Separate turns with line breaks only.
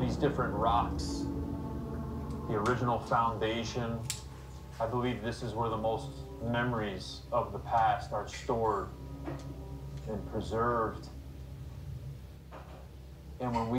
these different rocks, the original foundation. I believe this is where the most memories of the past are stored and preserved. And when we